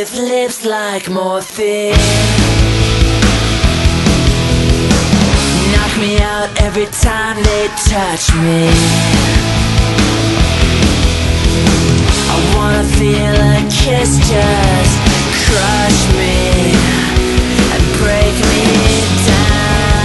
with lips like morphine. Knock me out every time they touch me. I wanna feel a kiss just crush me and break me down.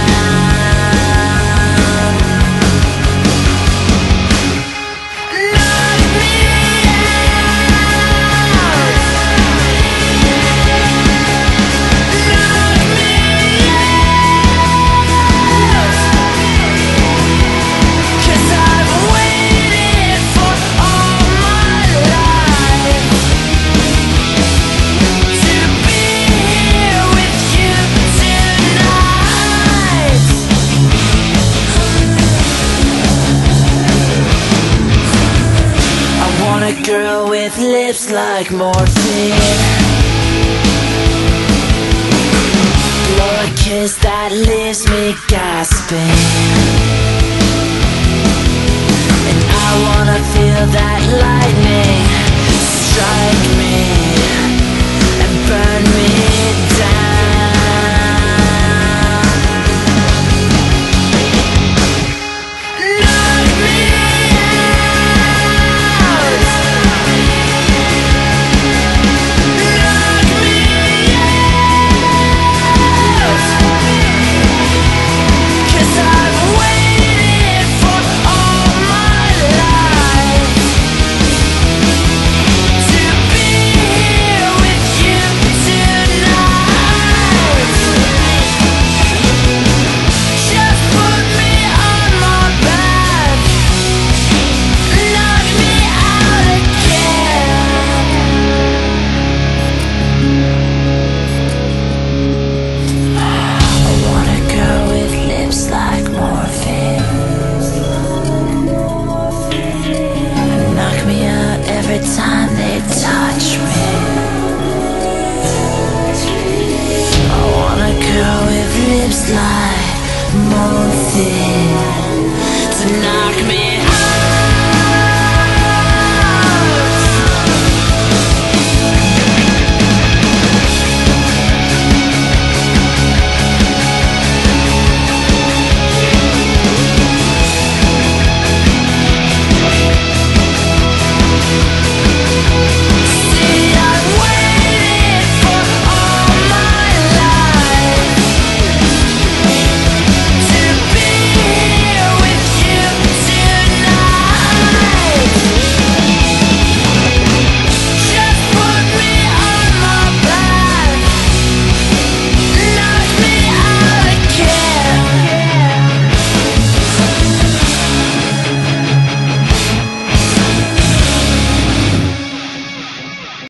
A girl with lips like morphine. Blow a kiss that leaves me gasping. And I wanna feel that lightning strike me and burn me down.